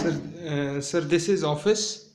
Sir, this is office.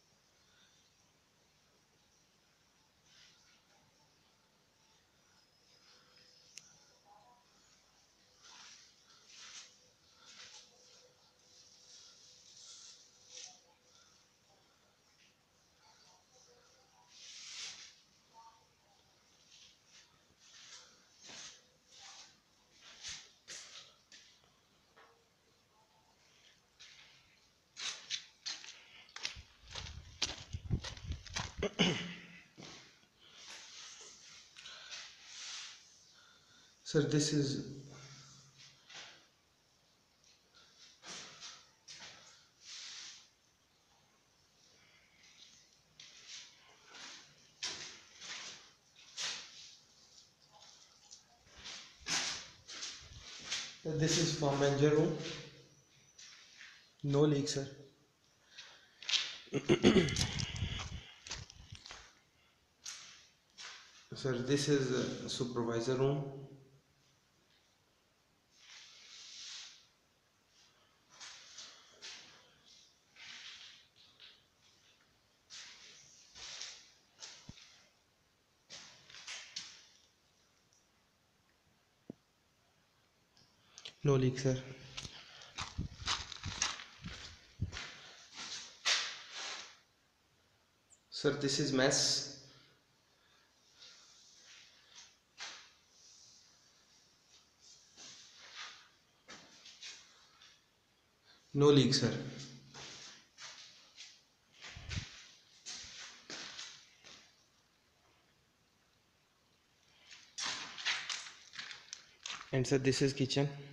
Sir, this is this is for manager room. No leak, sir. Sir, this is supervisor room. No leak, sir. Sir, this is mess. No leak, sir. And sir, this is kitchen.